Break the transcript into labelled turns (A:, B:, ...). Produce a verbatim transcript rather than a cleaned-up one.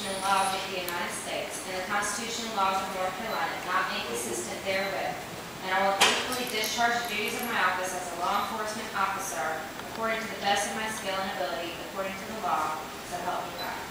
A: Constitution and laws of the United States and the Constitution and laws of North Carolina, not inconsistent therewith, and I will faithfully discharge the duties of my office as a law enforcement officer according to the best of my skill and ability, according to the law, so help me God.